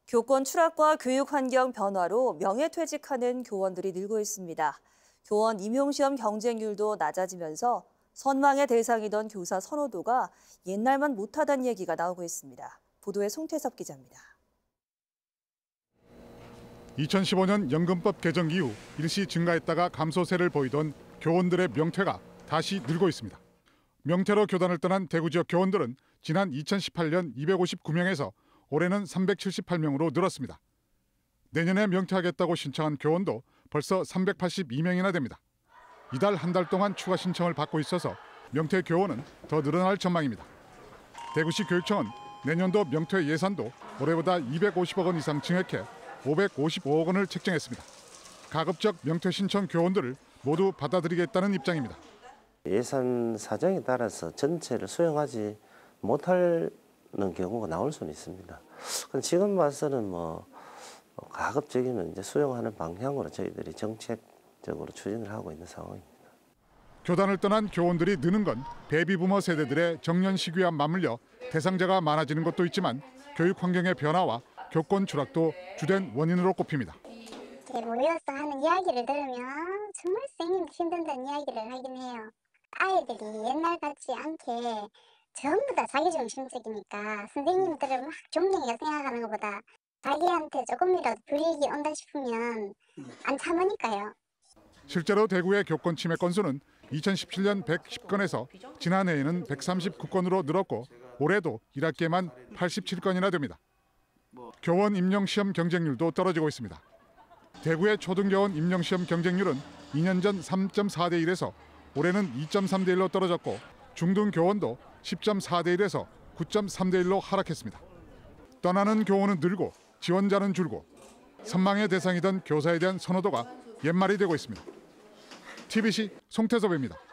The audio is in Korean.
교권 추락과 교육 환경 변화로 명예퇴직하는 교원들이 늘고 있습니다. 교원 임용시험 경쟁률도 낮아지면서 선망의 대상이던 교사 선호도가 옛날만 못하다는 얘기가 나오고 있습니다. 보도에 송태섭 기자입니다. 2015년 연금법 개정 이후 일시 증가했다가 감소세를 보이던 교원들의 명퇴가 다시 늘고 있습니다. 명퇴로 교단을 떠난 대구 지역 교원들은 지난 2018년 259명에서 올해는 378명으로 늘었습니다. 내년에 명퇴하겠다고 신청한 교원도 벌써 382명이나 됩니다. 이달 한 달 동안 추가 신청을 받고 있어서 명퇴 교원은 더 늘어날 전망입니다. 대구시 교육청은 내년도 명퇴 예산도 올해보다 250억 원 이상 증액해 555억 원을 책정했습니다. 가급적 명퇴 신청 교원들을 모두 받아들이겠다는 입장입니다. 예산 사정에 따라서 전체를 수용하지 못하는 경우가 나올 수는 있습니다. 지금 봐서는 가급적이면 이제 수용하는 방향으로 저희들이 정책적으로 추진을 하고 있는 상황입니다. 교단을 떠난 교원들이 느는 건 베이비부머 세대들의 정년 시기와 맞물려 대상자가 많아지는 것도 있지만 교육 환경의 변화와 교권 추락도 주된 원인으로 꼽힙니다. 모여서 하는 이야기를 들으면 정말 선생님도 힘든다는 이야기를 하긴 해요. 아이들이 옛날 같지 않게 전부 다 자기중심적이니까 선생님들을 막 존경해서 생각하는 것보다 자기한테 조금이라도 불이익이 온다 싶으면 안 참으니까요. 실제로 대구의 교권 침해 건수는 2017년 110건에서 지난해에는 139건으로 늘었고 올해도 1학기에만 87건이나 됩니다. 교원 임용시험 경쟁률도 떨어지고 있습니다. 대구의 초등교원 임용시험 경쟁률은 2년 전 3.4대 1에서 올해는 2.3대 1로 떨어졌고 중등교원도 10.4대 1에서 9.3대 1로 하락했습니다. 떠나는 교원은 늘고 지원자는 줄고 선망의 대상이던 교사에 대한 선호도가 옛말이 되고 있습니다. TBC 송태섭입니다.